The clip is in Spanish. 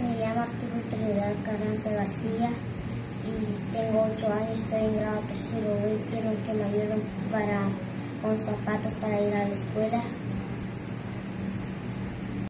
Me llamo Arturo Trinidad Carranza García y tengo 8 años, estoy en grado tercero B. Quiero que me ayuden con zapatos para ir a la escuela.